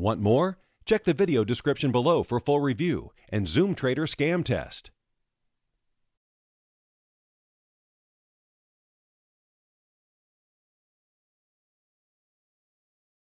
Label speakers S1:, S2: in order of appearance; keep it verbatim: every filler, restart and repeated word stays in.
S1: Want more? Check the video description below for full review and ZoomTrader scam test.